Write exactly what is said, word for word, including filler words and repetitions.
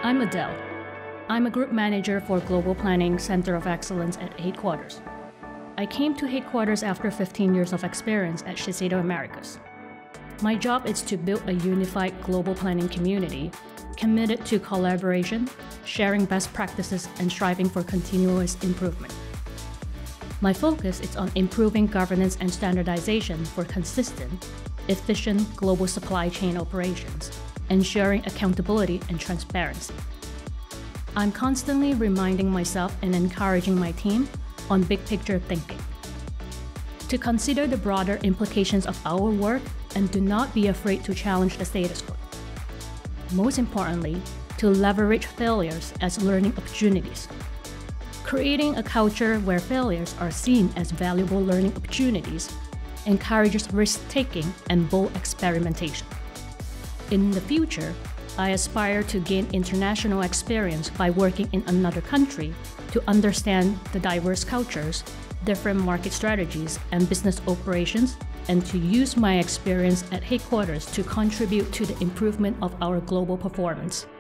I'm Adele. I'm a group manager for Global Planning Center of Excellence at Headquarters. I came to Headquarters after fifteen years of experience at Shiseido Americas. My job is to build a unified global planning community committed to collaboration, sharing best practices, and striving for continuous improvement. My focus is on improving governance and standardization for consistent, efficient global supply chain operations, ensuring accountability and transparency. I'm constantly reminding myself and encouraging my team on big picture thinking, to consider the broader implications of our work and do not be afraid to challenge the status quo. Most importantly, to leverage failures as learning opportunities. Creating a culture where failures are seen as valuable learning opportunities encourages risk-taking and bold experimentation. In the future, I aspire to gain international experience by working in another country to understand the diverse cultures, different market strategies, and business operations, and to use my experience at Headquarters to contribute to the improvement of our global performance.